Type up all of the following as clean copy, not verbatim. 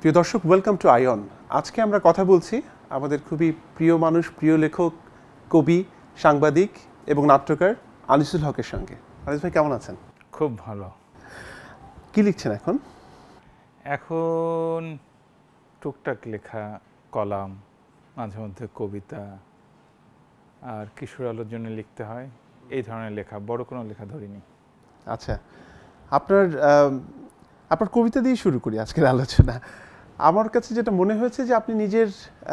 প্রিয় দর্শক, welcome to ion. আজকে আমরা কথা বলছি আমাদের খুবই প্রিয় মানুষ, প্রিয় লেখক, কবি, সাংবাদিক এবং নাট্যকার আনিসুল হকের সঙ্গে। আনিস ভাই, কেমন আছেন? খুব ভালো। কি লিখছেন এখন? এখন টুকটাক লেখা, কলাম, মাঝে মধ্যে কবিতা, আর কিশোর আলোর জন্য লিখতে হয়, এই ধরনের লেখা। বড় কোনো লেখা ধরিনি। আচ্ছা, আপনার কবিতা দিয়ে শুরু করি আজকের আলোচনা। আমার কাছে যেটা মনে হয়েছে যে আপনি নিজের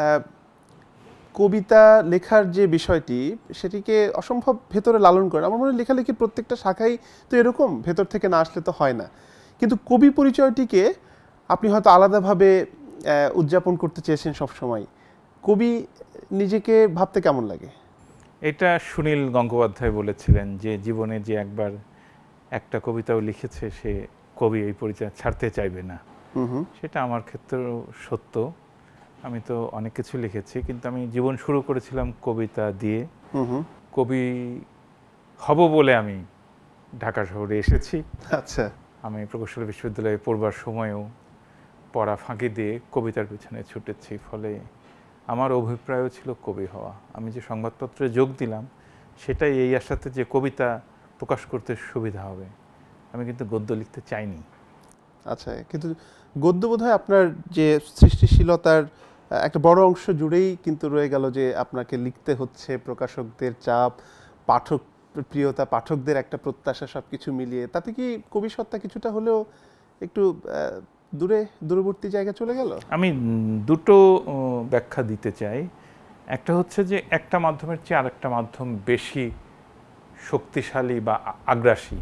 কবিতা লেখার যে বিষয়টি, সেটিকে অসম্ভব ভেতরে লালন করেন। আমার মনে হয় লেখালেখির প্রত্যেকটা শাখাই তো এরকম, ভেতর থেকে না আসলে তো হয় না। কিন্তু কবি পরিচয়টিকে আপনি হয়তো আলাদাভাবে উদযাপন করতে চেয়েছেন সবসময়। কবি নিজেকে ভাবতে কেমন লাগে? এটা সুনীল গঙ্গোপাধ্যায় বলেছিলেন যে জীবনে যে একবার একটা কবিতাও লিখেছে সে কবি এই পরিচয় ছাড়তে চাইবে না। সেটা আমার ক্ষেত্রেও সত্য। আমি তো অনেক কিছু লিখেছি, কিন্তু আমি জীবন শুরু করেছিলাম কবিতা দিয়ে। কবি হব বলে আমি ঢাকা শহরে এসেছি। আচ্ছা, আমি প্রকৌশল বিশ্ববিদ্যালয়ে পড়বার সময়ও পড়া ফাঁকি দিয়ে কবিতার পিছনে ছুটেছি। ফলে আমার অভিপ্রায়ও ছিল কবি হওয়া। আমি যে সংবাদপত্রে যোগ দিলাম সেটাই এই আশাতে যে কবিতা প্রকাশ করতে সুবিধা হবে। আমি কিন্তু গদ্য লিখতে চাইনি। আচ্ছা, কিন্তু গদ্য বোধহয় আপনার যে সৃষ্টিশীলতার একটা বড় অংশ জুড়েই কিন্তু রয়ে গেল, যে আপনাকে লিখতে হচ্ছে, প্রকাশকদের চাপ, পাঠক প্রিয়তা, পাঠকদের একটা প্রত্যাশা, সব কিছু মিলিয়ে। তাতে কি কবি সত্তা কিছুটা হলেও একটু দূরবর্তী জায়গায় চলে গেল? আমি দুটো ব্যাখ্যা দিতে চাই। একটা হচ্ছে যে একটা মাধ্যমের চেয়ে আরেকটা মাধ্যম বেশি শক্তিশালী বা আগ্রাসী,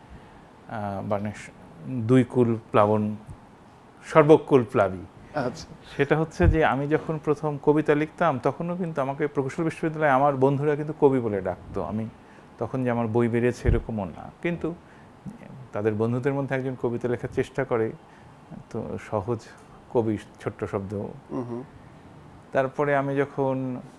মানে দুই কুল প্লাবন সর্বকুল প্লাবী। আচ্ছা, সেটা হচ্ছে যে আমি যখন প্রথম কবিতা লিখতাম তখনও কিন্তু আমাকে প্রকৌশল বিশ্ববিদ্যালয়ে আমার বন্ধুরা কিন্তু কবি বলে ডাকতো। আমি তখন যে আমার বই বেরিয়েছে এরকমও না, কিন্তু তাদের বন্ধুদের মধ্যে একজন কবিতা লেখার চেষ্টা করে, তো সহজ কবি ছোট্ট শব্দ। তারপরে আমি যখন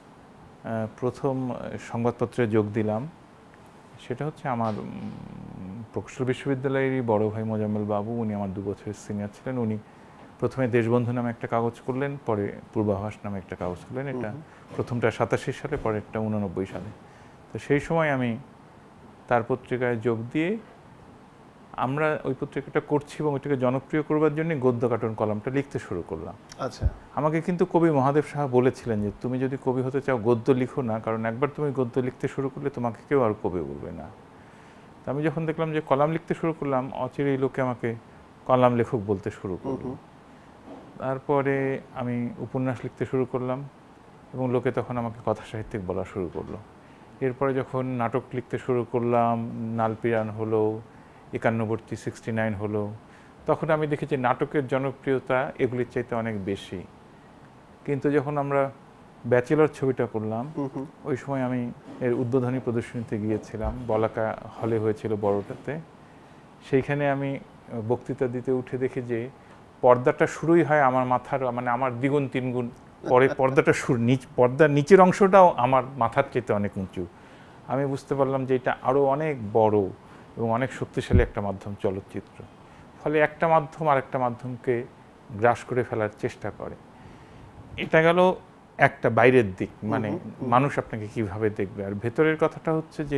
প্রথম সংবাদপত্রে যোগ দিলাম, সেটা হচ্ছে আমার প্রকৌশল বিশ্ববিদ্যালয়েরই বড় ভাই মোজাম্মেল বাবু। উনি আমার 2 বছরের সিনিয়র ছিলেন। উনি প্রথমে দেশবন্ধু নামে একটা কাগজ করলেন, পরে পূর্বাভাস নামে একটা কাগজ করলেন। এটা প্রথমটা 87 সালে, পরেরটা 89 সালে। তো সেই সময় আমি তার পত্রিকায় যোগ দিয়ে আমরা ওই পত্রিকাটা করছি এবং ওইটাকে জনপ্রিয় করবার জন্য গদ্য কার্টুন কলামটা লিখতে শুরু করলাম। আচ্ছা। আমাকে কিন্তু কবি মহাদেব সাহা বলেছিলেন যে তুমি যদি কবি হতে চাও গদ্য লিখো না, কারণ একবার তুমি গদ্য লিখতে শুরু করলে তোমাকে কেউ আর কবি বলবে না। তো আমি যখন দেখলাম যে কলাম লিখতে শুরু করলাম, অচিরেই লোকে আমাকে কলাম লেখক বলতে শুরু করলো। তারপরে আমি উপন্যাস লিখতে শুরু করলাম এবং লোকে তখন আমাকে কথা সাহিত্যিক বলা শুরু করলো। এরপরে যখন নাটক লিখতে শুরু করলাম, নালপিরান হলো, 91 69 হলো, তখন আমি দেখি যে নাটকের জনপ্রিয়তা এগুলির চাইতে অনেক বেশি। কিন্তু যখন আমরা ব্যাচেলর ছবিটা করলাম, ওই সময় আমি এর উদ্বোধনী প্রদর্শনীতে গিয়েছিলাম, বলাকা হলে হয়েছিল বড়টাতে। সেইখানে আমি বক্তৃতা দিতে উঠে দেখি যে পর্দাটা শুরুই হয় আমার মাথার, মানে আমার দ্বিগুণ তিনগুণ পরে পর্দাটা পর্দার নিচের অংশটাও আমার মাথার চাইতে অনেক উঁচু। আমি বুঝতে পারলাম যে এটা আরও অনেক বড় এবং অনেক শক্তিশালী একটা মাধ্যম চলচ্চিত্র। ফলে একটা মাধ্যম আর একটা মাধ্যমকে গ্রাস করে ফেলার চেষ্টা করে। এটা গেল একটা বাইরের দিক, মানে মানুষ আপনাকে কিভাবে দেখবে। আর ভেতরের কথাটা হচ্ছে যে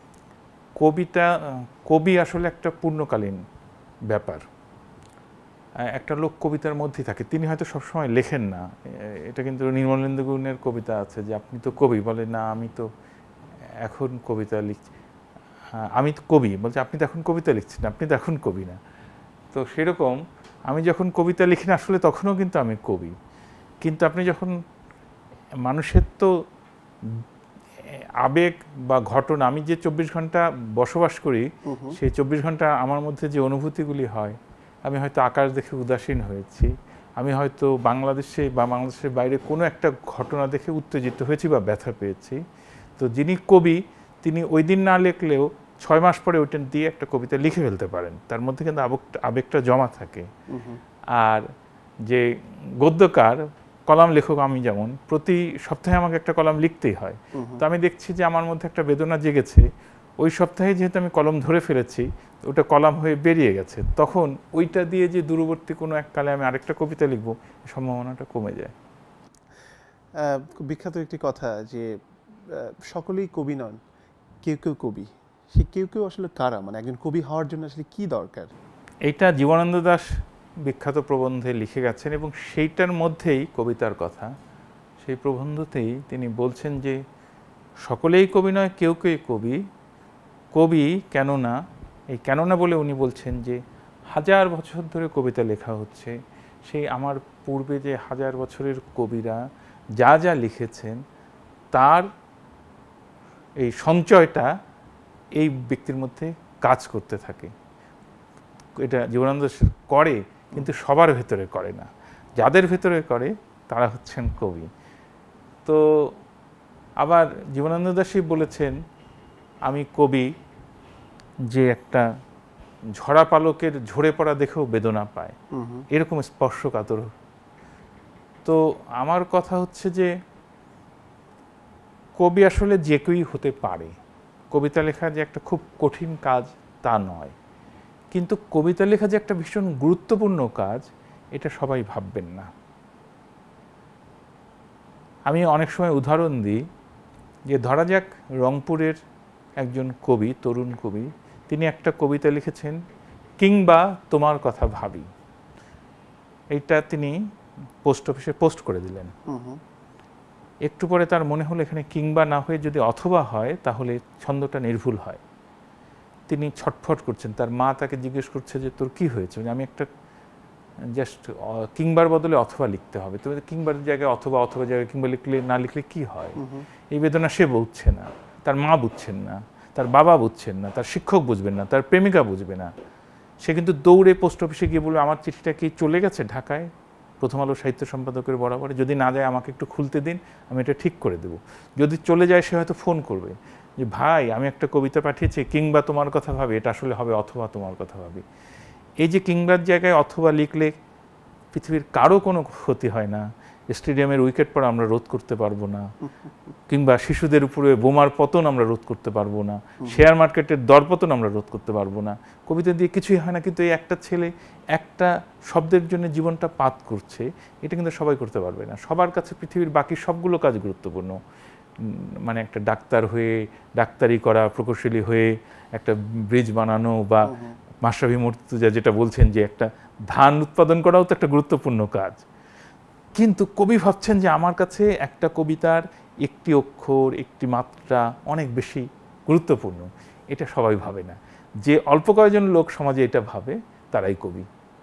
কবি আসলে একটা পূর্ণকালীন ব্যাপার। একটা লোক কবিতার মধ্যেই থাকে, তিনি হয়তো সবসময় লেখেন না। এটা কিন্তু নির্মলেন্দু গুণের কবিতা আছে যে আপনি তো কবি, বলে না আমি তো এখন কবিতা লিখছি। আমি তো কবি, বলছে আপনি তো এখন কবিতা লিখছেন, আপনি তো এখন কবি না। তো সেরকম আমি যখন কবিতা লিখি না আসলে তখনও কিন্তু আমি কবি। কিন্তু আপনি যখন মানুষের তো আবেগ বা ঘটনা, আমি যে 24 ঘন্টা বসবাস করি সেই 24 ঘন্টা আমার মধ্যে যে অনুভূতিগুলি হয়, আমি হয়তো আকাশ দেখে উদাসীন হয়েছি, আমি হয়তো বাংলাদেশে বা বাংলাদেশের বাইরে কোনো একটা ঘটনা দেখে উত্তেজিত হয়েছি বা ব্যথা পেয়েছি। তো যিনি কবি তিনি ওই দিন না লিখলেও 6 মাস পরে ওইটা দিয়ে একটা কবিতা লিখে ফেলতে পারেন, তার মধ্যে কিন্তু আবেগটা জমা থাকে। আর যে গদ্যকার, কলাম লেখক আমি যেমন, প্রতি সপ্তাহে আমাকে একটা কলাম লিখতেই হয়। তো আমি দেখছি যে আমার মধ্যে একটা বেদনা জেগেছে, ওই সপ্তাহে যেহেতু আমি কলম ধরে ফেলেছি, ওটা কলাম হয়ে বেরিয়ে গেছে, তখন ওইটা দিয়ে যে দূরবর্তী কোনো এক কালে আমি আরেকটা কবিতা লিখবো, সম্ভাবনাটা কমে যায়। খুব বিখ্যাত একটি কথা যে সকলেই কবি নন, কেউ কেউ কবি। সে কেউ কেউ আসলে কারা, মানে একজন কবি হওয়ার জন্য আসলে কি দরকার? এইটা জীবনানন্দ দাশ বিখ্যাত প্রবন্ধে লিখে গেছেন, এবং সেইটার মধ্যেই কবিতার কথা। সেই প্রবন্ধতেই তিনি বলছেন যে সকলেই কবি নয়, কেউ কেউ কবি। কবি কেননা, এই কেননা বলে উনি বলছেন যে 1000 বছর ধরে কবিতা লেখা হচ্ছে, সেই আমার পূর্বে যে 1000 বছরের কবিরা যা যা লিখেছেন তার এই সঞ্চয়টা এই ব্যক্তির মধ্যে কাজ করতে থাকে। এটা জীবনানন্দ করে, কিন্তু সবার ভেতরে করে না। যাদের ভেতরে করে তারা হচ্ছেন কবি। তো আবার জীবনানন্দ দাশই বলেছেন, আমি কবি যে একটা ঝরা পালকের ঝরে পড়া দেখেও বেদনা পায়, এরকম স্পর্শকাতর। তো আমার কথা হচ্ছে যে কবি আসলে যে কেউই হতে পারে। কবিতা লেখা যে একটা খুব কঠিন কাজ তা নয়, কিন্তু কবিতা লেখা যে একটা ভীষণ গুরুত্বপূর্ণ কাজ এটা সবাই ভাববেন না। আমি অনেক সময় উদাহরণ দিই যে ধরা যাক রংপুরের একজন কবি, তরুণ কবি, তিনি একটা কবিতা লিখেছেন, কিংবা তোমার কথা ভাবি। এইটা তিনি পোস্ট অফিসে পোস্ট করে দিলেন। একটু পরে তার মনে হলো এখানে কিংবা না হয়ে যদি অথবা হয় তাহলে ছন্দটা নির্ভুল হয়। তিনি ছটফট করছেন, তার মা তাকে জিজ্ঞেস করছে যে তোর কি হয়েছে, আমি একটা জাস্ট কিংবার বদলে অথবা লিখতে হবে, তুমি কিংবার জায়গায় অথবা, অথবা জায়গায় কিংবা লিখলে না লিখলে কি হয়। এই বেদনা সে বুঝছে না, তার মা বুঝছেন না, তার বাবা বুঝছেন না, তার শিক্ষক বুঝবেন না, তার প্রেমিকা বুঝবে না। সে কিন্তু দৌড়ে পোস্ট অফিসে গিয়ে বলল আমার চিঠিটা কি চলে গেছে ঢাকায় প্রথম আলো সাহিত্য সম্পাদকের বরাবরে, যদি না যায় আমাকে একটু খুলতে দিন, আমি এটা ঠিক করে দেব। যদি চলে যায় সে হয়তো ফোন করবে যে ভাই আমি একটা কবিতা পাঠিয়েছি, কিংবা তোমার কথা ভাবি, এটা আসলে হবে অথবা তোমার কথা ভাবি। এই যে কিংবার জায়গায় অথবা লিখলে পৃথিবীর কারো কোনো ক্ষতি হয় না, স্টেডিয়ামের উইকেট পড়া আমরা রোধ করতে পারবো না, কিংবা শিশুদের উপরে বোমার পতন আমরা রোধ করতে পারবো না, শেয়ার মার্কেটের দরপতন আমরা রোধ করতে পারবো না, কবিতা দিয়ে কিছুই হয় না। কিন্তু এই একটা ছেলে একটা শব্দের জন্য জীবনটা পাত করছে, এটা কিন্তু সবাই করতে পারবে না। সবার কাছে পৃথিবীর বাকি সবগুলো কাজ গুরুত্বপূর্ণ। মানে একটা ডাক্তার হয়ে, ডাক্তারি করা, প্রকৌশলী হয়ে একটা ব্রিজ বানানো, বা মাশরাফি মুর্তজা যেটা বলছেন যে একটা ধান উৎপাদন করাও তো একটা গুরুত্বপূর্ণ কাজ। কিন্তু কবি ভাবছেন যে আমার কাছে একটা কবিতার একটি অক্ষর, একটি মাত্রা অনেক বেশি গুরুত্বপূর্ণ। এটা সবাই ভাবে না। যে অল্প কয়েকজন লোক সমাজে এটা ভাবে তারাই কবি।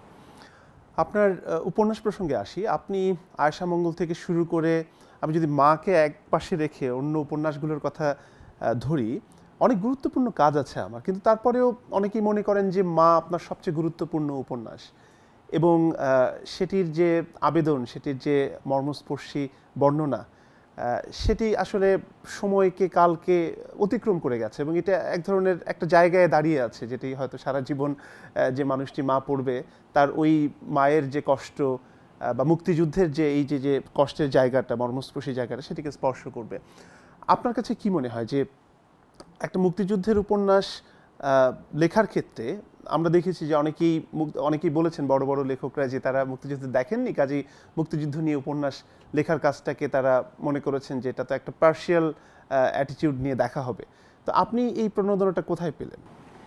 আপনার উপন্যাস প্রসঙ্গে আসি। আপনি আয়েশা মঙ্গল থেকে শুরু করে, আমি যদি মাকে এক পাশে রেখে অন্য উপন্যাসগুলোর কথা ধরি, অনেক গুরুত্বপূর্ণ কাজ আছে আমার, কিন্তু তারপরেও অনেকেই মনে করেন যে মা আপনার সবচেয়ে গুরুত্বপূর্ণ উপন্যাস, এবং সেটির যে আবেদন, সেটির যে মর্মস্পর্শী বর্ণনা, সেটি আসলে সময়কে, কালকে অতিক্রম করে গেছে, এবং এটা এক ধরনের একটা জায়গায় দাঁড়িয়ে আছে, যেটি হয়তো সারা জীবন যে মানুষটি মা পড়বে তার ওই মায়ের যে কষ্ট বা মুক্তিযুদ্ধের যে এই যে যে কষ্টের জায়গাটা, মর্মস্পর্শী জায়গাটা, সেটিকে স্পর্শ করবে। আপনার কাছে কি মনে হয় যে একটা মুক্তিযুদ্ধের উপন্যাস লেখার ক্ষেত্রে আমরা দেখেছি যে অনেকেই বলেছেন, বড় বড় লেখকরা, যে তারা মুক্তিযুদ্ধ দেখেননি, কাজেই মুক্তিযুদ্ধ নিয়ে উপন্যাস লেখার কাজটাকে তারা মনে করেছেন যে এটা তো একটা পার্শিয়াল অ্যাটিটিউড নিয়ে দেখা হবে। তো আপনি এই প্রণোদনাটা কোথায় পেলেন?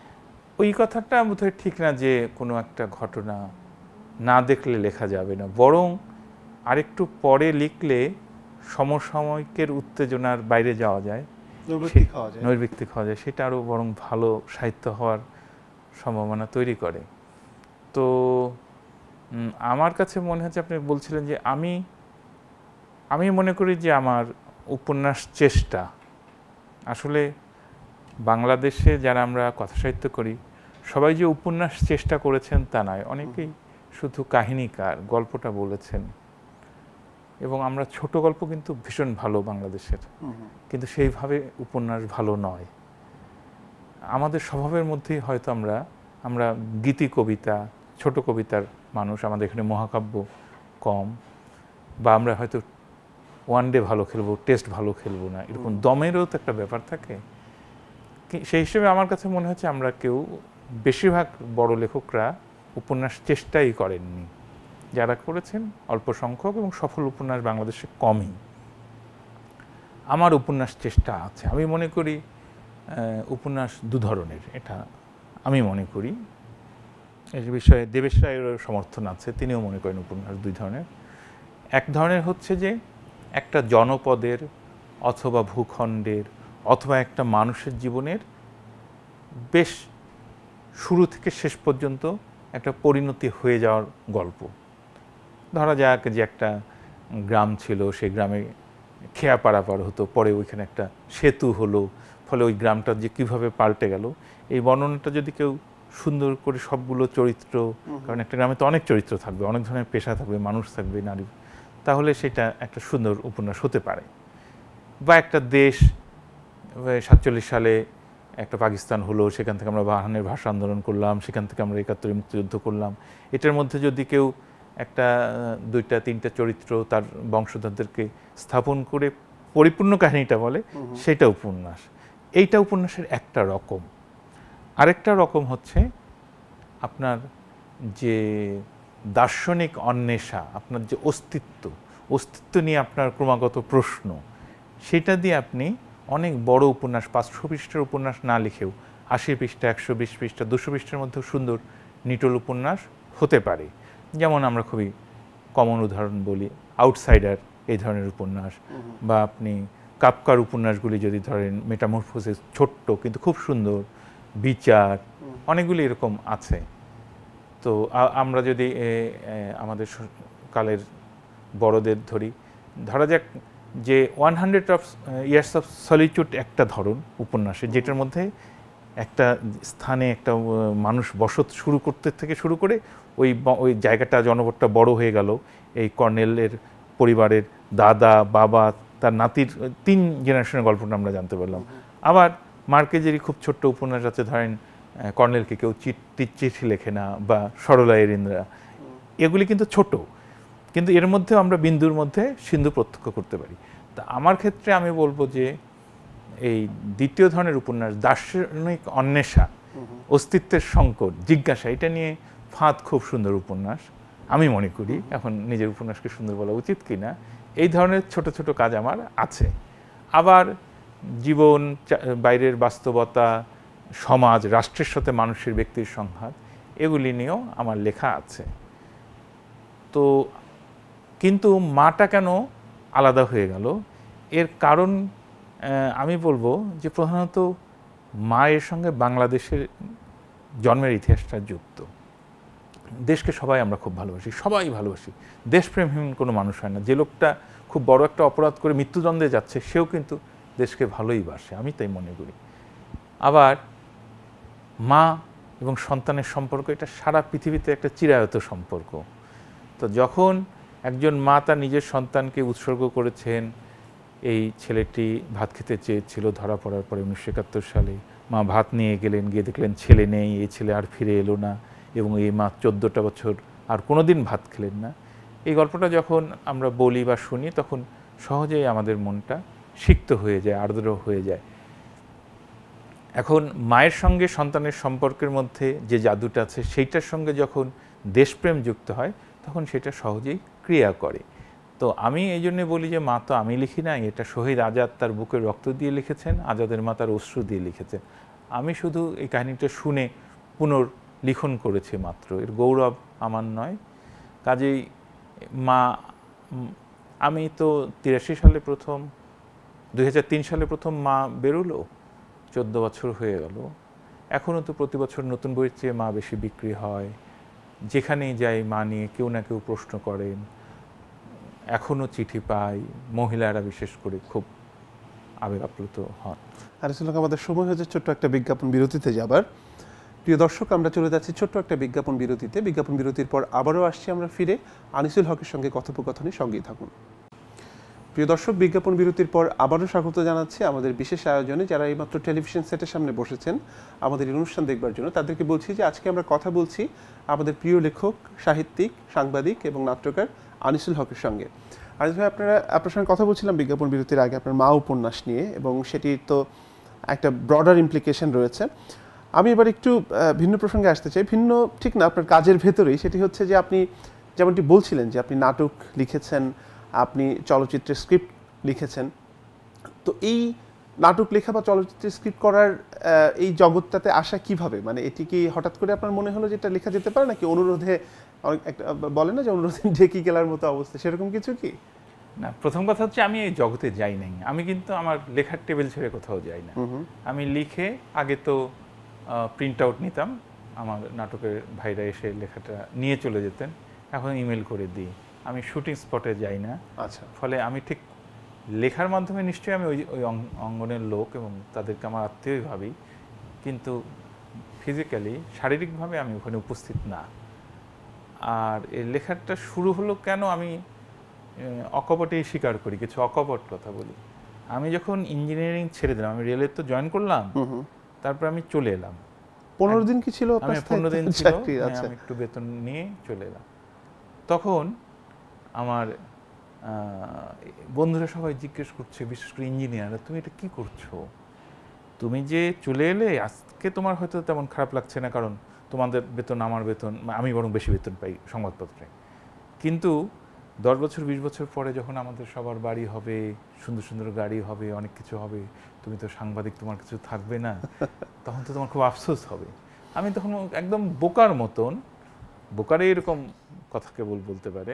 ওই কথাটা বোধহয় ঠিক না যে কোনো একটা ঘটনা না দেখলে লেখা যাবে না, বরং আরেকটু পরে লিখলে সমসাময়িকের উত্তেজনার বাইরে যাওয়া যায়, নৈর্ব্যক্তিক হওয়া যায়, সেটা আরও বরং ভালো সাহিত্য হওয়ার সম্ভাবনা তৈরি করে। তো আমার কাছে মনে হচ্ছে, আপনি বলছিলেন যে আমি মনে করি যে আমার উপন্যাস চেষ্টা, আসলে বাংলাদেশে যারা আমরা কথা সাহিত্য করি সবাই যে উপন্যাস চেষ্টা করেছেন তা নয়, অনেকেই শুধু কাহিনীকার, গল্পটা বলেছেন। এবং আমরা ছোট গল্প কিন্তু ভীষণ ভালো বাংলাদেশের, কিন্তু সেইভাবে উপন্যাস ভালো নয়। আমাদের স্বভাবের মধ্যেই হয়তো আমরা গীতি কবিতা, ছোট কবিতার মানুষ, আমাদের এখানে মহাকাব্য কম, বা আমরা হয়তো ওয়ান ডে ভালো খেলবো, টেস্ট ভালো খেলবো না, এরকম দমেরও তো একটা ব্যাপার থাকে। সেই হিসেবে আমার কাছে মনে হচ্ছে আমরা কেউ বেশিরভাগ বড় লেখকরা উপন্যাস চেষ্টাই করেননি, যারা করেছেন অল্প সংখ্যক এবং সফল উপন্যাস বাংলাদেশে কমই। আমার উপন্যাস চেষ্টা আছে। আমি মনে করি উপন্যাস দু ধরনের, এটা আমি মনে করি। এই বিষয়ে দেবেশ রায়ের সমর্থন আছে, তিনিও মনে করেন উপন্যাস দুই ধরনের। এক ধরনের হচ্ছে যে একটা জনপদের অথবা ভূখণ্ডের অথবা একটা মানুষের জীবনের বেশ শুরু থেকে শেষ পর্যন্ত একটা পরিণতি হয়ে যাওয়ার গল্প। ধরা যাক যে একটা গ্রাম ছিল, সেই গ্রামে খেয়া পারাপার হতো, পরে ওইখানে একটা সেতু হলো, ফলে ওই গ্রামটা যে কীভাবে পাল্টে গেল, এই বর্ণনাটা যদি কেউ সুন্দর করে সবগুলো চরিত্র, কারণ একটা গ্রামে তো অনেক চরিত্র থাকবে, অনেক ধরনের পেশা থাকবে, মানুষ থাকবে, নারী, তাহলে সেটা একটা সুন্দর উপন্যাস হতে পারে। বা একটা দেশ 47 সালে একটা পাকিস্তান হলো, সেখান থেকে আমরা বাহানের ভাষা আন্দোলন করলাম, সেখান থেকে আমরা 71 মুক্তিযুদ্ধ করলাম, এটার মধ্যে যদি কেউ একটা 2টা 3টা চরিত্র তার বংশধরদেরকে স্থাপন করে পরিপূর্ণ কাহিনীটা বলে, সেটা উপন্যাস। এইটা উপন্যাসের একটা রকম। আরেকটা রকম হচ্ছে আপনার যে দার্শনিক অন্বেষা, আপনার যে অস্তিত্ব নিয়ে আপনার ক্রমাগত প্রশ্ন, সেটা দিয়ে আপনি অনেক বড় উপন্যাস, 500 পৃষ্ঠার উপন্যাস না লিখেও 80 পৃষ্ঠা, 120 পৃষ্ঠা, 200 পৃষ্ঠার মধ্যেও সুন্দর নিটোল উপন্যাস হতে পারে। যেমন আমরা খুবই কমন উদাহরণ বলি, আউটসাইডার এই ধরনের উপন্যাস, বা আপনি কাফকার উপন্যাসগুলি যদি ধরেন, মেটামরফোসিস ছোট্ট কিন্তু খুব সুন্দর, বিচার, অনেকগুলি এরকম আছে। তো আমরা যদি আমাদের কালের বড়দের ধরা যাক যে 100 ইয়ার্স অফ সলিটিউড একটা ধরন উপন্যাসের, যেটার মধ্যে একটা স্থানে একটা মানুষ বসত শুরু করে ওই জায়গাটা, জনপদটা বড় হয়ে গেল। এই কর্নেলের পরিবারের দাদা, বাবা, তার নাতির 3 জেনারেশনের গল্পটা আমরা জানতে পারলাম। আবার মার্কেজেরই খুব ছোট্ট উপন্যাস আছে, ধরেন কর্নেলকে কেউ চিঠি লেখে না, বা সরলা এরিন্দ্রা, এগুলি কিন্তু ছোট, কিন্তু এর মধ্যে আমরা বিন্দুর মধ্যে সিন্ধু প্রত্যক্ষ করতে পারি। তা আমার ক্ষেত্রে আমি বলবো যে এই দ্বিতীয় ধরনের উপন্যাস, দার্শনিক অন্বেষা, অস্তিত্বের সংকট, জিজ্ঞাসা, এটা নিয়ে ফাঁদ খুব সুন্দর উপন্যাস আমি মনে করি। এখন নিজের উপন্যাসকে সুন্দর বলা উচিত কিনা, এই ধরনের ছোট ছোট কাজ আমার আছে। আবার জীবন, বাইরের বাস্তবতা, সমাজ, রাষ্ট্রের সাথে মানুষের ব্যক্তির সংঘাত, এগুলি নিয়েও আমার লেখা আছে। তো কিন্তু মাটা কেন আলাদা হয়ে গেল, এর কারণ আমি বলবো যে প্রধানত মায়ের সঙ্গে বাংলাদেশের জন্মের ইতিহাসটা যুক্ত। দেশকে সবাই আমরা খুব ভালোবাসি, সবাই ভালোবাসি, দেশপ্রেমহীন কোনো মানুষ হয় না। যে লোকটা খুব বড় একটা অপরাধ করে মৃত্যুদণ্ডে যাচ্ছে, সেও কিন্তু দেশকে ভালোই বাসে, আমি তাই মনে করি। আবার মা এবং সন্তানের সম্পর্ক, এটা সারা পৃথিবীতে একটা চিরায়ত সম্পর্ক। তো যখন একজন মা তার নিজের সন্তানকে উৎসর্গ করেছেন, এই ছেলেটি ভাত খেতে চেয়েছিল, ধরা পড়ার পরে 1971 সালে মা ভাত নিয়ে গেলেন, গিয়ে দেখলেন ছেলে নেই, এই ছেলে আর ফিরে এলো না, এবং এই মা 14টা বছর আর কোনো দিন ভাত খেলেন না। এই গল্পটা যখন আমরা বলি বা শুনি, তখন সহজেই আমাদের মনটা সিক্ত হয়ে যায়, আর্দ্র হয়ে যায়। এখন মায়ের সঙ্গে সন্তানের সম্পর্কের মধ্যে যে জাদুটা আছে, সেইটার সঙ্গে যখন দেশপ্রেম যুক্ত হয়, তখন সেটা সহজেই ক্রিয়া করে। তো আমি এই জন্যে বলি যে মা তো আমি লিখি না, এটা শহীদ আজাদ তার বুকের রক্ত দিয়ে লিখেছেন, আজাদের মা তার অশ্রু দিয়ে লিখেছেন। আমি শুধু এই কাহিনীটা শুনে পুনর্লিখন করেছি মাত্র, এর গৌরব আমার নয়। কাজেই মা, আমি তো 83 সালে প্রথম, 2003 সালে প্রথম মা বেরোলো, 14 বছর হয়ে গেল। এখনও তো প্রতি বছর নতুন বইয়ের চেয়ে মা বেশি বিক্রি হয়, যেখানেই যাই মা নিয়ে কেউ না কেউ প্রশ্ন করেন, এখনও চিঠি পাই, মহিলারা বিশেষ করে খুব আবেগ আপ্লুত হন। আনিসুল হক, আমাদের সময় হয়েছে ছোট্ট একটা বিজ্ঞাপন বিরতিতে যাবার। প্রিয় দর্শক, আমরা চলে যাচ্ছি ছোট্ট একটা বিজ্ঞাপন বিরতিতে। বিজ্ঞাপন বিরতির পর আবারও আসছি আমরা ফিরে আনিসুল হকের সঙ্গে কথোপকথনে, সঙ্গেই থাকুন। প্রিয় দর্শক, বিজ্ঞাপন বিরতির পর আবারও স্বাগত জানাচ্ছি আমাদের বিশেষ আয়োজনে। যারা এইমাত্র টেলিভিশন সেটের সামনে বসেছেন আমাদের এই অনুষ্ঠান দেখবার জন্য, তাদেরকে বলছি যে আজকে আমরা কথা বলছি আমাদের প্রিয় লেখক, সাহিত্যিক, সাংবাদিক এবং নাট্যকার আনিসুল হকের সঙ্গে। আনিস ভাই, আপনার সঙ্গে কথা বলছিলাম বিজ্ঞাপন বিরতির আগে আপনার মা উপন্যাস নিয়ে, এবং সেটি তো একটা ব্রডার ইমপ্লিকেশন রয়েছে। আমি এবার একটু ভিন্ন প্রসঙ্গে আসতে চাই, ভিন্ন ঠিক না, আপনার কাজের ভেতরেই। সেটি হচ্ছে যে আপনি যেমনটি বলছিলেন যে আপনি নাটক লিখেছেন, আপনি চলচ্চিত্রের স্ক্রিপ্ট লিখেছেন। তো এই নাটক লেখা বা চলচ্চিত্রের স্ক্রিপ্ট করার এই জগৎটাতে আসা কিভাবে, মানে এটি কি হঠাৎ করে আপনার মনে হলো যে এটা লেখা যেতে পারে, নাকি অনুরোধে, অনেক একটা বলে না যে অনুরোধে ঢেকি গেলার মতো অবস্থা, সেরকম কিছু কি? না, প্রথম কথা হচ্ছে আমি এই জগতে যাই নাই, আমি কিন্তু আমার লেখার টেবিল ছেড়ে কোথাও যাই না। আমি লিখে আগে তো প্রিন্ট আউট নিতাম, আমার নাটকের ভাইরা এসে লেখাটা নিয়ে চলে যেতেন, এখন ইমেল করে দিই। আমি শুটিং স্পটে যাই না। আচ্ছা। ফলে আমি ঠিক লেখার মাধ্যমে নিশ্চয়ই আমি ওই অঙ্গনের লোক এবং তাদেরকে আমার আত্মীয়ই ভাবি, কিন্তু ফিজিক্যালি শারীরিকভাবে আমি ওখানে উপস্থিত না। আর এই লেখাটা শুরু হলো কেন, আমি অকপটেই স্বীকার করি, কিছু অকপট কথা বলি। আমি যখন ইঞ্জিনিয়ারিং ছেড়ে দিলাম, আমি রেলের তো জয়েন করলাম, তারপর আমি চলে এলাম। 15 দিন কি ছিল? আমি 15 দিন ছিল, আমি একটু বেতন নিয়ে চলে এলাম। তখন আমার বন্ধুরা সবাই জিজ্ঞেস করছে, বিশেষ করে ইঞ্জিনিয়াররা, তুমি এটা কি করছো? তুমি যে চলে এলে, আজকে তোমার হয়তো তেমন খারাপ লাগছে না, কারণ তোমাদের বেতন আমার বেতন, আমি বরং বেশি বেতন পাই সংবাদপত্রে। কিন্তু 10 বছর 20 বছর পরে যখন আমাদের সবার বাড়ি হবে, সুন্দর সুন্দর গাড়ি হবে, অনেক কিছু হবে, তুমি তো সাংবাদিক, তোমার কিছু থাকবে না, তখন তো তোমার খুব আফসোস হবে। আমি তখন একদম বোকার মতন, বোকারে এরকম কথা কেবল বলতে পারে,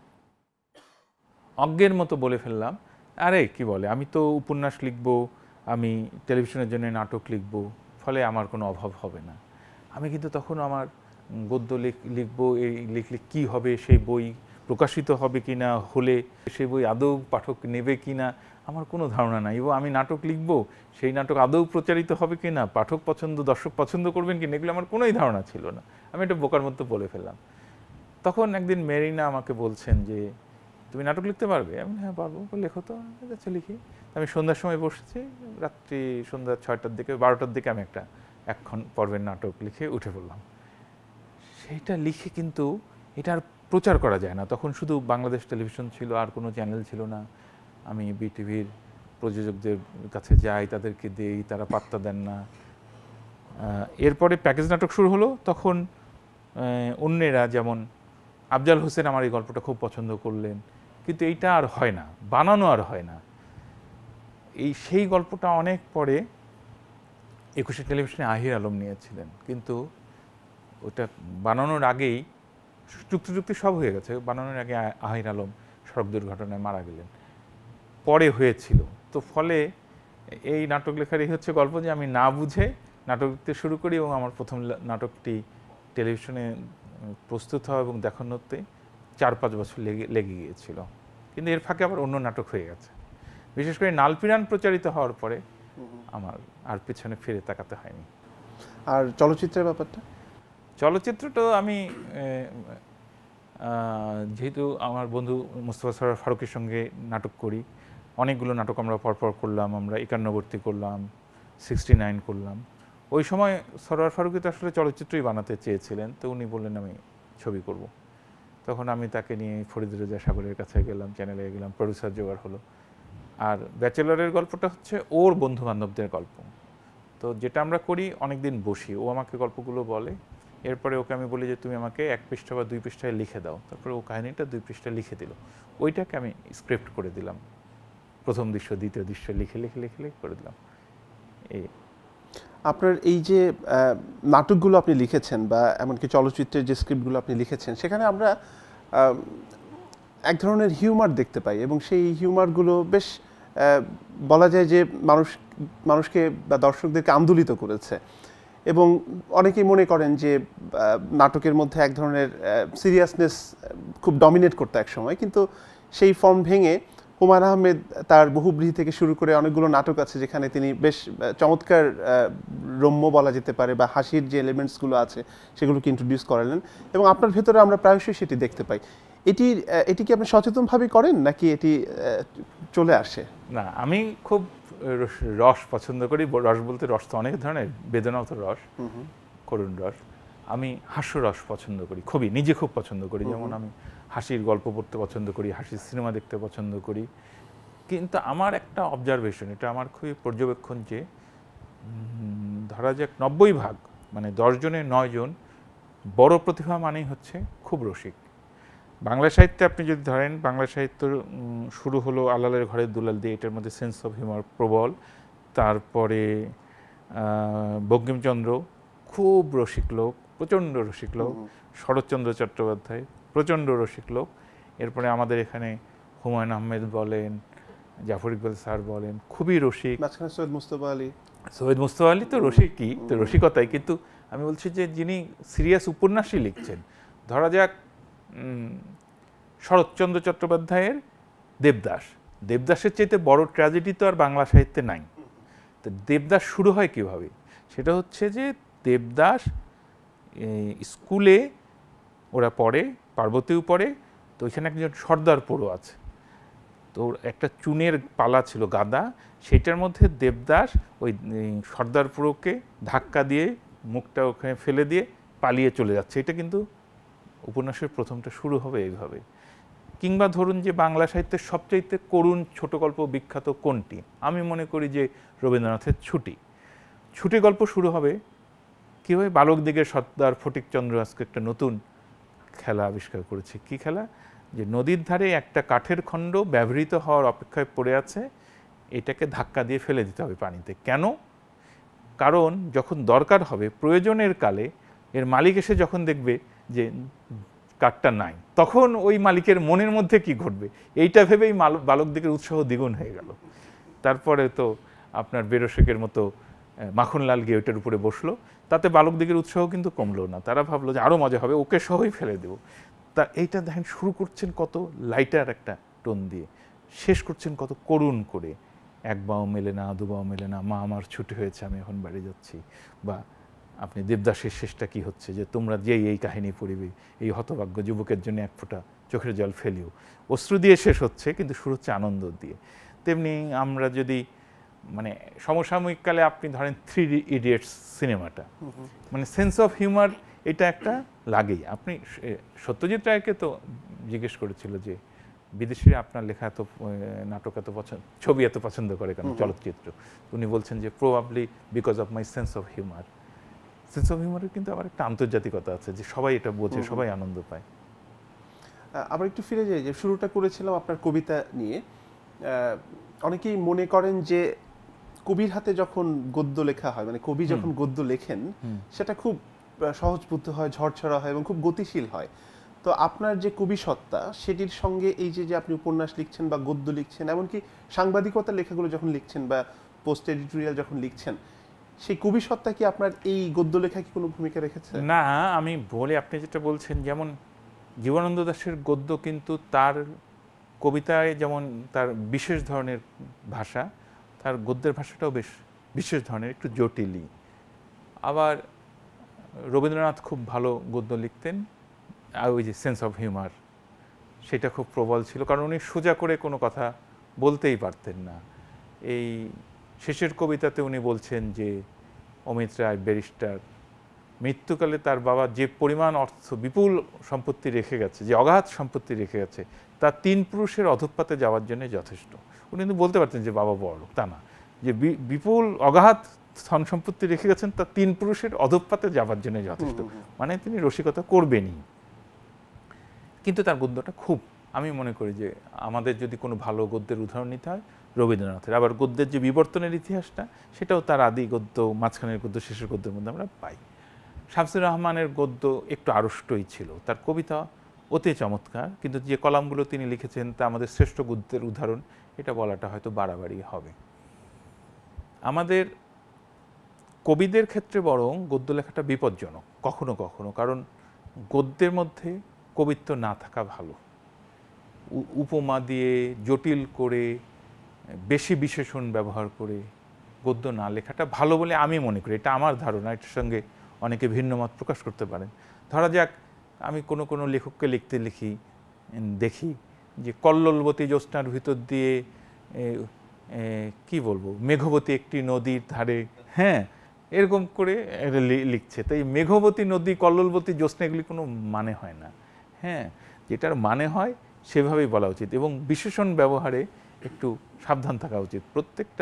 অজ্ঞের মতো বলে ফেললাম, আরে কি বলে, আমি তো উপন্যাস লিখবো, আমি টেলিভিশনের জন্য নাটক লিখবো, ফলে আমার কোনো অভাব হবে না। আমি কিন্তু তখন আমার গদ্য লিখবো, এই লিখলে কি হবে, সেই বই প্রকাশিত হবে কি না, হলে সেই বই আদৌ পাঠক নেবে কি না, আমার কোনো ধারণা নাই। এবং আমি নাটক লিখবো, সেই নাটক আদৌ প্রচারিত হবে কি না, পাঠক পছন্দ, দর্শক পছন্দ করবেন কি না, এগুলো আমার কোনোই ধারণা ছিল না। আমি একটা বোকার মতো বলে ফেললাম। তখন একদিন মেরিনা আমাকে বলছেন যে, তুমি নাটক লিখতে পারবে? আমি হ্যাঁ পারবো। লেখো তো। আচ্ছা লিখি। আমি সন্ধ্যার সময় বসেছি, রাত্রি সন্ধ্যা 6টার দিকে, 12টার দিকে আমি একটা 1 পর্বের নাটক লিখে উঠে পড়লাম। সেইটা লিখে কিন্তু এটা আর প্রচার করা যায় না। তখন শুধু বাংলাদেশ টেলিভিশন ছিল, আর কোনো চ্যানেল ছিল না। আমি বিটিভির প্রযোজকদের কাছে যাই, তাদেরকে দেই, তারা পাত্তা দেন না। এরপরে প্যাকেজ নাটক শুরু হলো, তখন অন্যেরা যেমন আফজাল হোসেন আমার এই গল্পটা খুব পছন্দ করলেন, কিন্তু এইটা আর হয় না, বানানো আর হয় না। সেই গল্পটা অনেক পরে 21শে টেলিভিশনে আহির আলম নিয়েছিলেন, কিন্তু ওটা বানানোর আগেই চুক্তি সব হয়ে গেছে, বানানোর আগে আহির আলম সড়ক দুর্ঘটনায় মারা গেলেন, পরে হয়েছিল। তো ফলে এই নাটক লেখার এই হচ্ছে গল্প যে আমি না বুঝে নাটক লিখতে শুরু করি, এবং আমার প্রথম নাটকটি টেলিভিশনে প্রস্তুত হওয়া এবং দেখানোতে 4-5 বছর লেগে গিয়েছিল। কিন্তু এর ফাঁকে আবার অন্য নাটক হয়ে গেছে। বিশেষ করে নালপিরান প্রচারিত হওয়ার পরে আমার আর পিছনে ফিরে তাকাতে হয়নি। আর চলচ্চিত্রের ব্যাপারটা? চলচ্চিত্রটা আমি যেহেতু আমার বন্ধু মোস্তফা সরোয়ার ফারুকের সঙ্গে নাটক করি, অনেকগুলো নাটক আমরা পরপর করলাম, আমরা 91 করলাম, 69 করলাম। ওই সময় সরোয়ার ফারুকই তো আসলে চলচ্চিত্রই বানাতে চেয়েছিলেন, তো উনি বললেন আমি ছবি করব। তখন আমি তাকে নিয়ে ফরিদ রেজা সাগরের কাছে গেলাম, চ্যানেলে গেলাম, প্রডিউসার জোগাড় হলো। আর ব্যাচেলরের গল্পটা হচ্ছে ওর বন্ধু বান্ধবদের গল্প। তো যেটা আমরা করি, অনেকদিন বসি, ও আমাকে গল্পগুলো বলে, এরপরে ওকে আমি বলি যে তুমি আমাকে 1 পৃষ্ঠা বা 2 পৃষ্ঠায় লিখে দাও। তারপরে ও কাহিনীটা 2 পৃষ্ঠায় লিখে দিল, ওইটাকে আমি স্ক্রিপ্ট করে দিলাম, প্রথম দৃশ্য দ্বিতীয় দৃশ্য লিখে লিখে লিখে লিখে করে দিলাম। আপনার এই যে নাটকগুলো আপনি লিখেছেন বা এমনকি চলচ্চিত্রের যে স্ক্রিপ্টগুলো আপনি লিখেছেন, সেখানে আমরা এক ধরনের হিউমার দেখতে পাই, এবং সেই হিউমারগুলো বেশ বলা যায় যে মানুষকে বা দর্শকদেরকে আন্দোলিত করেছে। এবং অনেকেই মনে করেন যে নাটকের মধ্যে এক ধরনের সিরিয়াসনেস খুব ডমিনেট করতো এক সময়, কিন্তু সেই ফর্ম ভেঙে হুমায়ূন আহমেদ তার বহুব্রীহি থেকে শুরু করে অনেকগুলো নাটক আছে যেখানে তিনি বেশ চমৎকার রম্য বলা যেতে পারে বা হাসির যে এলিমেন্টসগুলো আছে সেগুলোকে ইন্ট্রোডিউস করালেন, এবং আপনার ভেতরে আমরা প্রায়শই সেটি দেখতে পাই। এটি কি আপনি সচেতনভাবে করেন, নাকি এটি চলে আসে? না, আমি খুব রস পছন্দ করি। রস বলতে রস তো অনেক ধরনের, বেদনাও তো রস, করুণ রস। আমি হাস্যরস পছন্দ করি, নিজে খুব পছন্দ করি। যেমন আমি হাসির গল্প পড়তে পছন্দ করি, হাসির সিনেমা দেখতে পছন্দ করি। কিন্তু আমার একটা অবজারভেশন, এটা আমার খুবই পর্যবেক্ষণ, যে ধরা যাক 90% মানে 10 জনের 9 জন বড় প্রতিভা মানেই হচ্ছে খুব রসিক। বাংলা সাহিত্যে আপনি যদি ধরেন, বাংলা সাহিত্য শুরু হলো আলালের ঘরের দুলাল দিয়ে, এটার মধ্যে সেন্স অফ হিউমার প্রবল। তারপরে বঙ্কিমচন্দ্র খুব রসিক লোক, প্রচণ্ড রসিক লোক। শরৎচন্দ্র চট্টোপাধ্যায় প্রচণ্ড রসিক লোক। এরপরে আমাদের এখানে হুমায়ুন আহমেদ বলেন, জাফর ইকবাল স্যার বলেন, খুবই রসিক। সৈয়দ মুস্তফা আলী। সৈয়দ মুস্তফা আলী তো রসিকই, তো রসিকতাই, কিন্তু আমি বলছি যে যিনি সিরিয়াস উপন্যাসই লিখছেন, ধরা যাক শরৎচন্দ্র চট্টোপাধ্যায়ের দেবদাস, দেবদাসের চাইতে বড় ট্র্যাজেডি তো আর বাংলা সাহিত্যে নাই। তো দেবদাস শুরু হয় কিভাবে? সেটা হচ্ছে যে দেবদাস স্কুলে ওরা পড়ে, পার্বতীও পড়ে, তো ওইখানে একজন সর্দার পোড়ো আছে, তো একটা চুনের পালা ছিল গাদা, সেটার মধ্যে দেবদাস ওই সর্দার পুরোকে ধাক্কা দিয়ে মুখটা ওখানে ফেলে দিয়ে পালিয়ে চলে যাচ্ছে। এটা কিন্তু উপন্যাসের প্রথমটা শুরু হবে এইভাবে। কিংবা ধরুন যে বাংলা সাহিত্যের সবচাইতে করুণ ছোট গল্প বিখ্যাত কোনটি? আমি মনে করি যে রবীন্দ্রনাথের ছুটি। ছুটি গল্প শুরু হবে কীভাবে? বালক দিগের সর্দার ফটিকচন্দ্র আজকে একটা নতুন খেলা আবিষ্কার করেছে। কি খেলা? যে নদীর ধারে একটা কাঠের খণ্ড ব্যবহৃত হওয়ার অপেক্ষায় পড়ে আছে, এটাকে ধাক্কা দিয়ে ফেলে দিতে হবে পানিতে। কেন? কারণ যখন দরকার হবে, প্রয়োজনের কালে এর মালিক এসে যখন দেখবে যে কাঠটা নাই, তখন ওই মালিকের মনের মধ্যে কি ঘটবে, এইটা ভেবেই বালকদিগের উৎসাহ দ্বিগুণ হয়ে গেল। তারপরে তো আপনার বেরসেকের মতো মাখনলাল গিয়ে ওইটার উপরে বসলো, তাতে বালকদিগের উৎসাহ কিন্তু কমলো না, তারা ভাবলো যে আরও মজা হবে, ওকে সহই ফেলে দেবো। তা এইটা দেখেন, শুরু করছেন কত লাইটার একটা টোন দিয়ে, শেষ করছেন কত করুণ করে, এক বাও মেলে না, দু বাও মেলে না, মা আমার ছুটি হয়েছে, আমি এখন বাড়ি যাচ্ছি। বা আপনি দেবদাসের শেষটা কি হচ্ছে, যে তোমরা যেই এই কাহিনী পড়িবে, এই হতভাগ্য যুবকের জন্য এক ফোঁটা চোখের জল ফেলিও। অশ্রু দিয়ে শেষ হচ্ছে, কিন্তু শুরু হচ্ছে আনন্দ দিয়ে। তেমনি আমরা যদি মানে সমসাময়িক কালে আপনি ধরেন 3 ইডিয়টস সিনেমাটা, মানে সেন্স অফ হিউমার এটা একটা লাগেই। আপনি সত্যজিৎ রায়কে তো জিজ্ঞেস করেছিল যে বিদেশিরা আপনার লেখা এত নাটক এত পছন্দ, ছবি এত পছন্দ করে কেন, চলচ্চিত্র? উনি বলছেন যে probably because of my sense of humour. Sense of হিউমারের কিন্তু আবার একটা আন্তর্জাতিকতা আছে, যে সবাই এটা বোঝে, সবাই আনন্দ পায়। আবার একটু ফিরে যাই, যে শুরুটা করেছিলাম আপনার কবিতা নিয়ে। অনেকেই মনে করেন যে কবির হাতে যখন গদ্য লেখা হয়, মানে কবি যখন গদ্য লেখেন, সেটা খুব সহজবোধ্য হয়, ঝরঝরা হয় এবং খুব গতিশীল হয়। তো আপনার যে কবি সত্তা, সেটির সঙ্গে এই যে আপনি উপন্যাস লিখছেন বা গদ্য লিখছেন, এমনকি সাংবাদিকতার লেখাগুলো যখন লিখছেন বা পোস্ট এডিটোরিয়াল যখন লিখছেন, সেই কবি সত্তা কি আপনার এই গদ্য লেখা কি কোনো ভূমিকা রেখেছে? না, আমি বলি, আপনি যেটা বলছেন, যেমন জীবনানন্দ দাশের গদ্য কিন্তু তার কবিতায় যেমন তার বিশেষ ধরনের ভাষা, তার গদ্যের ভাষাটাও বেশ বিশেষ ধরনের, একটু জটিলই। আবার রবীন্দ্রনাথ খুব ভালো গদ্য লিখতেন, আর ওই যে সেন্স অফ হিউমার সেটা খুব প্রবল ছিল, কারণ উনি সোজা করে কোনো কথা বলতেই পারতেন না। এই শেষের কবিতাতে উনি বলছেন যে অমিত রায় ব্যারিস্টার, মৃত্যুকালে তার বাবা যে পরিমাণ অর্থ, বিপুল সম্পত্তি রেখে গেছে, যে অগাধ সম্পত্তি রেখে গেছে, তা 3 পুরুষের অধঃপাতে যাওয়ার জন্য যথেষ্ট। উনি কিন্তু বলতে পারতেন যে বাবা বড়লোক, তা না, যে বিপুল অগাধ ধন সম্পত্তি রেখে গেছেন, তা 3 পুরুষের অধঃপাতে যাওয়ার জন্য যথেষ্ট, মানে তিনি রসিকতা করবেনই। কিন্তু তার গদ্যটা খুব, আমি মনে করি যে আমাদের যদি কোনো ভালো গদ্যের উদাহরণ নিতে হয়, রবীন্দ্রনাথের। আবার গদ্যের যে বিবর্তনের ইতিহাসটা, সেটাও তার আদি গদ্য, মাঝখানের গদ্য, শেষের গদ্যের মধ্যে আমরা পাই। শামসুর রহমানের গদ্য একটু আড়ষ্টই ছিল, তার কবিতা অতি চমৎকার, কিন্তু যে কলামগুলো তিনি লিখেছেন তা আমাদের শ্রেষ্ঠ গদ্যের উদাহরণ, এটা বলাটা হয়তো বাড়াবাড়ি হবে। আমাদের কবিদের ক্ষেত্রে বরং গদ্য লেখাটা বিপজ্জনক কখনো কখনো, কারণ গদ্যের মধ্যে কবিত্ব না থাকা ভালো। উপমা দিয়ে, জটিল করে, বেশি বিশেষণ ব্যবহার করে গদ্য না লেখাটা ভালো বলে আমি মনে করি। এটা আমার ধারণা, এটার সঙ্গে অনেকে ভিন্ন মত প্রকাশ করতে পারেন। ধরা যাক, আমি কোনো কোনো লেখককে দেখি যে কল্লোলবতী জ্যোৎস্নার ভিতর দিয়ে কি বলবো, মেঘবতী একটি নদীর ধারে, হ্যাঁ, এরকম করে লিখছে। তাই মেঘবতী নদী, কল্লোলবতী জ্যোৎস্না, এগুলি কোনো মানে হয় না। হ্যাঁ, যেটার মানে হয় সেভাবেই বলা উচিত, এবং বিশেষণ ব্যবহারে একটু সাবধান থাকা উচিত। প্রত্যেকটা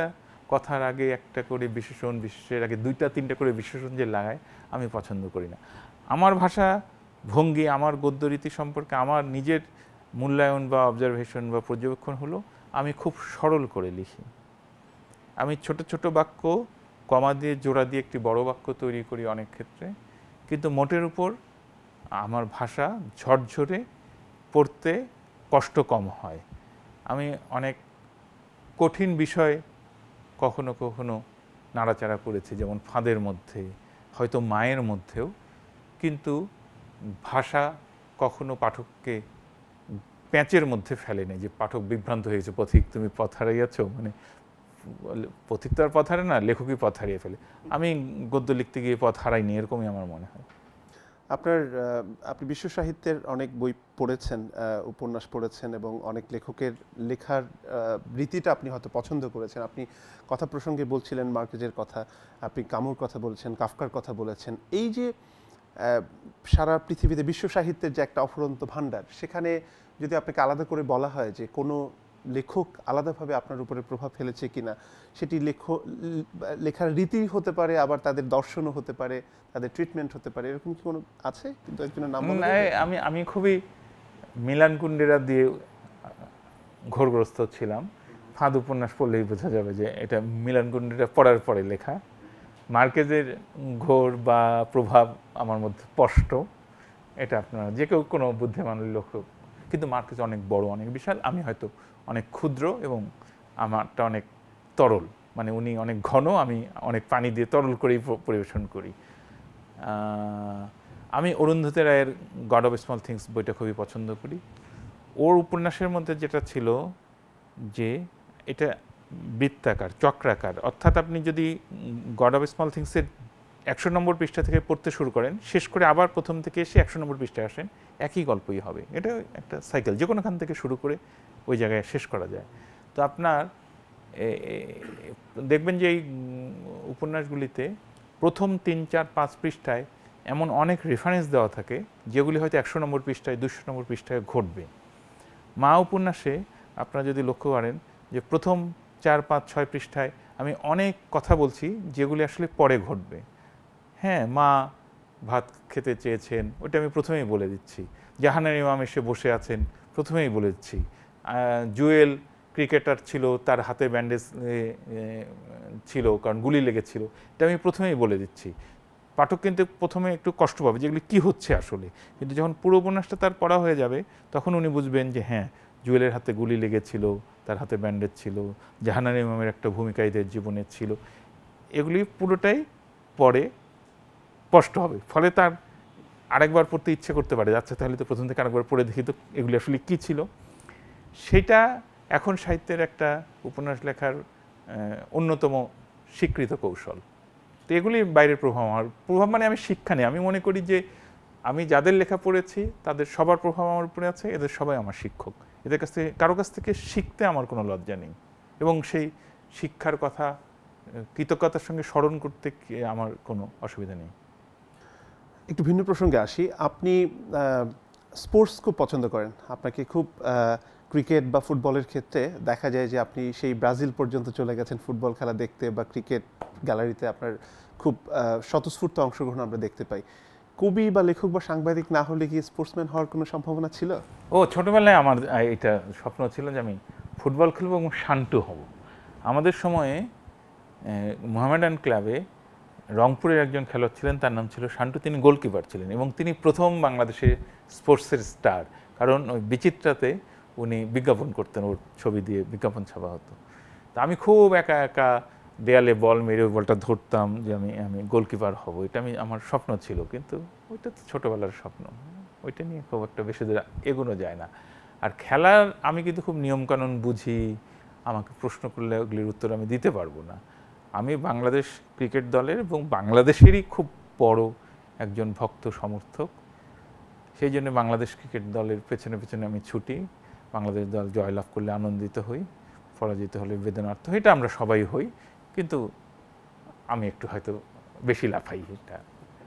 কথার আগে একটা করে বিশেষণ, বিশেষের আগে 2-3টা করে বিশেষণ যে লাগায়, আমি পছন্দ করি না। আমার ভাষা ভঙ্গি, আমার গদ্যরীতি সম্পর্কে আমার নিজের মূল্যায়ন বা অবজারভেশন বা পর্যবেক্ষণ হলো আমি খুব সরল করে লিখি। আমি ছোট ছোট বাক্য কমা দিয়ে জোড়া দিয়ে একটি বড় বাক্য তৈরি করি অনেক ক্ষেত্রে, কিন্তু মোটের উপর আমার ভাষা ঝরঝরে, পড়তে কষ্ট কম হয়। আমি অনেক কঠিন বিষয় কখনো কখনো নাড়াচাড়া করেছি, যেমন ফাঁদের মধ্যে, হয়তো মায়ের মধ্যেও, কিন্তু ভাষা কখনো পাঠককে প্যাঁচের মধ্যে ফেলেনি যে পাঠক বিভ্রান্ত হয়েছে, পথিক তুমি পথ হারাইয়াছ, মানে পথিক তো আর পথ হারে না, লেখকই পথ হারিয়ে ফেলে। আমি গদ্য লিখতে গিয়ে পথ হারাইনি, এরকমই আমার মনে হয়। আপনি বিশ্ব সাহিত্যের অনেক বই পড়েছেন, উপন্যাস পড়েছেন এবং অনেক লেখকের লেখার রীতিটা আপনি হয়তো পছন্দ করেছেন। আপনি কথা প্রসঙ্গে বলছিলেন মার্কেজের কথা, আপনি কামুর কথা বলেছেন, কাফকার কথা বলেছেন। এই যে সারা পৃথিবীতে বিশ্ব সাহিত্যের যে একটা অফুরন্ত ভাণ্ডার, সেখানে যদি আপনাকে আলাদা করে বলা হয় যে কোনো লেখক আলাদাভাবে আপনার উপরে প্রভাব ফেলেছে কিনা, সেটি লেখার রীতি হতে পারে, আবার তাদের দর্শনও হতে পারে, তাদের ট্রিটমেন্ট হতে পারে, এরকম কি কোনো আছে? কিন্তু একজনের নাম বলা যাবে? আমি খুবই মিলান কুন্ডেরা দিয়ে ঘোরগ্রস্ত ছিলাম। ফাঁদ উপন্যাস পড়লেই বোঝা যাবে যে এটা মিলান কুন্ডেরা পড়ার পরে লেখা। মার্কেজের ঘোর বা প্রভাব আমার মধ্যে স্পষ্ট, এটা আপনারা যে কেউ কোনো বুদ্ধিমান লেখক, কিন্তু মার্কেজ অনেক বড়, অনেক বিশাল, আমি হয়তো অনেক ক্ষুদ্র এবং আমারটা অনেক তরল, মানে উনি অনেক ঘন, আমি অনেক পানি দিয়ে তরল করেই পরিবেশন করি। আমি অরুন্ধতী রায়ের গড অফ স্মল থিংস বইটা খুবই পছন্দ করি। ওর উপন্যাসের মধ্যে যেটা ছিল যে এটা বৃত্তাকার, চক্রাকার, অর্থাৎ আপনি যদি গড অফ স্মল থিংসের 100 নম্বর পৃষ্ঠা থেকে পড়তে শুরু করেন, শেষ করে আবার প্রথম থেকে এসে 100 নম্বর পৃষ্ঠায় আসেন, একই গল্পই হবে। এটা একটা সাইকেল, যে কোনোখান থেকে শুরু করে ওই জায়গায় শেষ করা যায়। তো আপনার দেখবেন যে এই উপন্যাসগুলিতে প্রথম 3-4-5 পৃষ্ঠায় এমন অনেক রেফারেন্স দেওয়া থাকে যেগুলি হয়তো 100 নম্বর পৃষ্ঠায়, 200 নম্বর পৃষ্ঠায় ঘটবে। মা উপন্যাসে আপনারা যদি লক্ষ্য করেন যে প্রথম 4-5-6 পৃষ্ঠায় আমি অনেক কথা বলছি যেগুলি আসলে পরে ঘটবে। হ্যাঁ, মা ভাত খেতে চেয়েছেন, ওটা আমি প্রথমেই বলে দিচ্ছি। জাহানের ইমাম এসে বসে আছেন, প্রথমেই বলে দিচ্ছি। জুয়েল ক্রিকেটার ছিল, তার হাতে ব্যান্ডেজ ছিল কারণ গুলি লেগেছিল, এটা আমি প্রথমেই বলে দিচ্ছি। পাঠক কিন্তু প্রথমে একটু কষ্ট পাবে যেগুলি কী হচ্ছে আসলে, কিন্তু যখন পুরো উপন্যাসটা তার পড়া হয়ে যাবে তখন উনি বুঝবেন যে হ্যাঁ, জুয়েলের হাতে গুলি লেগেছিল, তার হাতে ব্যান্ডেজ ছিল, জাহানার ইমামের একটা ভূমিকা এদের জীবনে ছিল। এগুলি পুরোটাই পরে স্পষ্ট হবে, ফলে তার আরেকবার পড়তে ইচ্ছে করতে পারে, আচ্ছা তাহলে তো প্রথম থেকে আরেকবার পড়ে দেখি তো এগুলি আসলে কী ছিল। সেটা এখন সাহিত্যের একটা উপন্যাস লেখার অন্যতম স্বীকৃত কৌশল। তো এগুলি বাইরের প্রভাব, আমার প্রভাব মানে আমি শিক্ষা নেই। আমি মনে করি যে আমি যাদের লেখা পড়েছি তাদের সবার প্রভাব আমার উপরে আছে, এদের সবাই আমার শিক্ষক। এদের কাছ থেকে কারো কাছ থেকে শিখতে আমার কোনো লজ্জা নেই, এবং সেই শিক্ষার কথা কৃতজ্ঞতার সঙ্গে স্মরণ করতে আমার কোনো অসুবিধা নেই। একটু ভিন্ন প্রসঙ্গে আসি। আপনি স্পোর্টস খুব পছন্দ করেন, আপনাকে খুব ক্রিকেট বা ফুটবলের ক্ষেত্রে দেখা যায় যে আপনি সেই ব্রাজিল পর্যন্ত চলে গেছেন ফুটবল খেলা দেখতে, বা ক্রিকেট গ্যালারিতে আপনার খুব স্বতঃস্ফূর্ত অংশগ্রহণ আমরা দেখতে পাই। কবি বা লেখক বা সাংবাদিক না হলে কি স্পোর্টসম্যান হওয়ার কোনো সম্ভাবনা ছিল? ছোটবেলায় আমার এটা স্বপ্ন ছিল যে আমি ফুটবল খেলবো এবং শান্তু হব। আমাদের সময়ে মোহামেডান ক্লাবে রংপুরের একজন খেলোয়াড় ছিলেন, তার নাম ছিল শান্তু, তিনি গোলকিপার ছিলেন এবং তিনি প্রথম বাংলাদেশের স্পোর্টসের স্টার, কারণ ওই বিচিত্রাতে উনি বিজ্ঞাপন করতেন, ওর ছবি দিয়ে বিজ্ঞাপন ছাপা হতো। তা আমি খুব একা একা দেয়ালে বল মেরে বলটা ধরতাম যে আমি গোলকিপার হব, এটা আমার স্বপ্ন ছিল, কিন্তু ওইটা তো ছোটোবেলার স্বপ্ন, ওইটা নিয়ে খুব একটা বেশি দূর এগোনো যায় না। আর খেলার আমি কিন্তু খুব নিয়মকানুন বুঝি, আমাকে প্রশ্ন করলে ওগুলির উত্তর আমি দিতে পারবো না। আমি বাংলাদেশ ক্রিকেট দলের এবং বাংলাদেশেরই খুব বড় একজন ভক্ত সমর্থক, সেই জন্য বাংলাদেশ ক্রিকেট দলের পেছনে পেছনে আমি ছুটি। বাংলাদেশ দল জয়লাভ করলে আনন্দিত হই, পরাজিত হলে বেদনার্থ হই, এটা আমরা সবাই হই, কিন্তু আমি একটু হয়তো বেশি লাফাই এটা।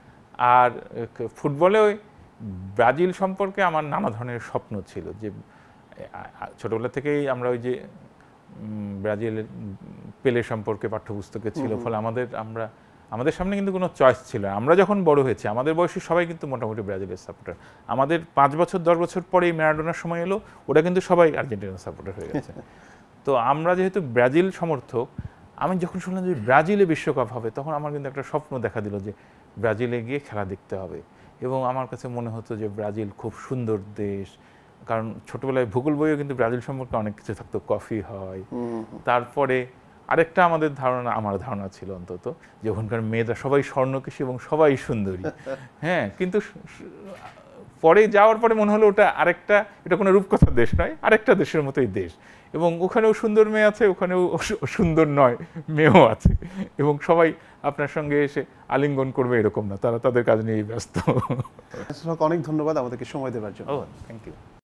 আর ফুটবলে ওই ব্রাজিল সম্পর্কে আমার নানা ধরনের স্বপ্ন ছিল, যে ছোটোবেলা থেকেই আমরা ওই যে ব্রাজিলের পেলে সম্পর্কে পাঠ্যপুস্তকে ছিল, ফলে আমাদের সামনে কিন্তু কোনো চয়েস ছিল না। আমরা যখন বড় হয়েছি আমাদের বয়সী সবাই কিন্তু মোটামুটি ব্রাজিলের সাপোর্টার। আমাদের 5 বছর 10 বছর পরেই ম্যারাডোনার সময় এলো, ওটা কিন্তু সবাই আর্জেন্টিনার সাপোর্টার হয়ে গেছে। তো আমরা যেহেতু ব্রাজিল সমর্থক, আমি যখন শুনলাম যে ব্রাজিলে বিশ্বকাপ হবে, তখন আমার কিন্তু একটা স্বপ্ন দেখা দিল যে ব্রাজিলে গিয়ে খেলা দেখতে হবে। এবং আমার কাছে মনে হতো যে ব্রাজিল খুব সুন্দর দেশ, কারণ ছোটবেলায় ভূগোল বইও কিন্তু ব্রাজিল সম্পর্কে অনেক কিছু থাকতো, কফি হয়। তারপরে আরেকটা আমার ধারণা ছিল অন্তত, যে ওখানকার মেয়েরা সবাই স্বর্ণকেশী এবং সবাই সুন্দরী। হ্যাঁ, কিন্তু পরে যাওয়ার পরে মনে হলো এটা কোনো রূপকথার দেশ নয়, আরেকটা দেশের মতোই দেশ। এবং ওখানেও সুন্দর মেয়ে আছে, ওখানেও সুন্দর নয় মেয়েও আছে, এবং সবাই আপনার সঙ্গে এসে আলিঙ্গন করবে এরকম না, তারা তাদের কাজ নিয়েই ব্যস্ত। অনেক ধন্যবাদ আমাদেরকে সময় দেওয়ার জন্য। Thank you.